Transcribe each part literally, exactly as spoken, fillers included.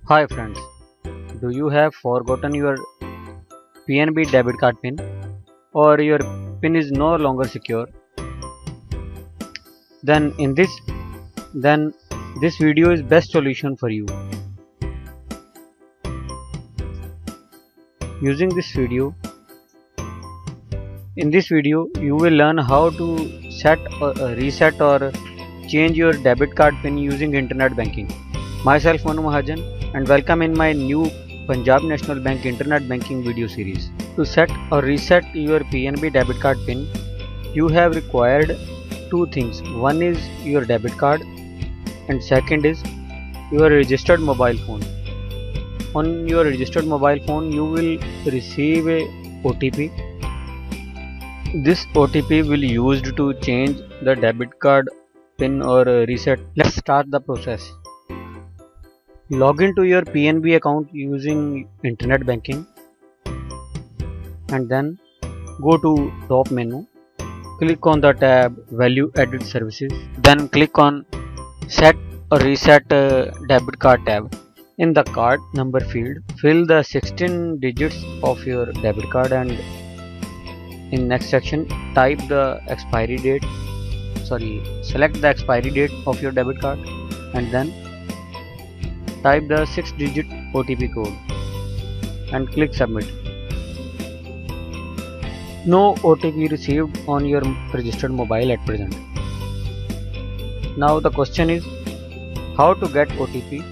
Hi friends, do you have forgotten your P N B debit card pin or your pin is no longer secure? Then in this then this video is best solution for you. Using this video in this video you will learn how to set or uh, reset or change your debit card pin using internet banking. Myself Manu Mahajan and welcome in my new Punjab National Bank internet banking video series. To set or reset your P N B debit card pin, you have required two things. One is your debit card and second is your registered mobile phone. On your registered mobile phone you will receive a O T P. This O T P will be used to change the debit card pin or reset. Let's start the process. Log into your P N B account using internet banking and then go to top menu, click on the tab value added services, then click on set or reset uh, debit card tab. In the card number field, fill the sixteen digits of your debit card and in next section type the expiry date, sorry select the expiry date of your debit card and then type the six digit O T P code and click submit. No O T P received on your registered mobile at present. Now the question is how to get O T P.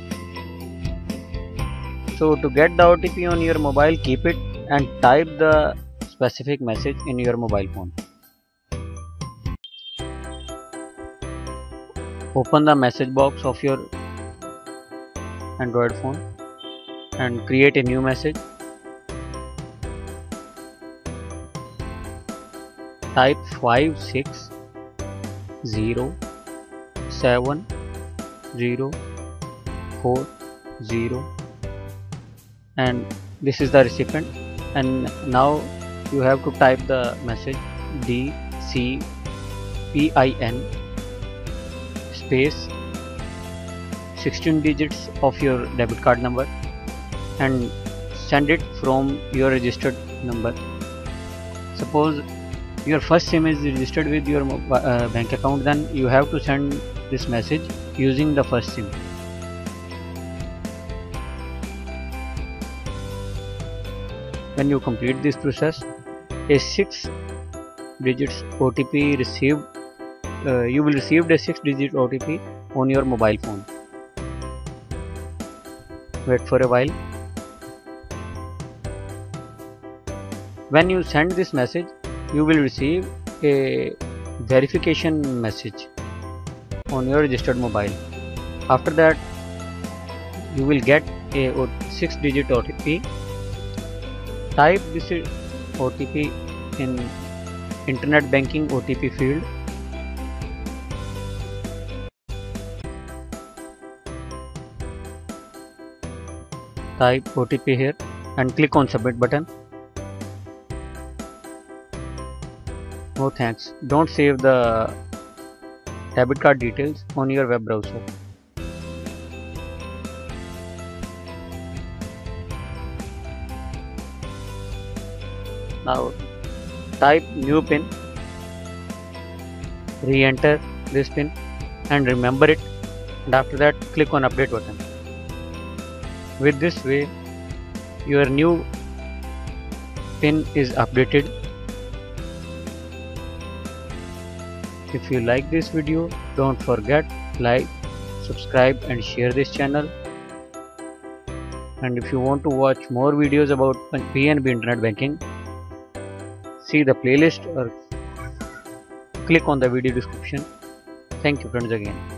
So to get the O T P on your mobile, keep it and type the specific message in your mobile phone. Open the message box of your Android phone and create a new message. Type five six zero seven zero four zero and this is the recipient, and now you have to type the message D C P I N space sixteen digits of your debit card number and send it from your registered number. Suppose your first SIM is registered with your uh, bank account, then you have to send this message using the first SIM. When you complete this process, a six digits O T P received uh, you will receive a six digit O T P on your mobile phone. Wait for a while. When you send this message, you will receive a verification message on your registered mobile. After that, you will get a six digit O T P. Type this O T P in internet banking O T P field. Type O T P here and click on submit button. No thanks, don't save the debit card details on your web browser. Now type new pin, re-enter this pin and remember it, and after that click on update button. With this way your new pin is updated. If you like this video, don't forget like, subscribe and share this channel. And if you want to watch more videos about P N B internet banking, see the playlist or click on the video description. Thank you friends again.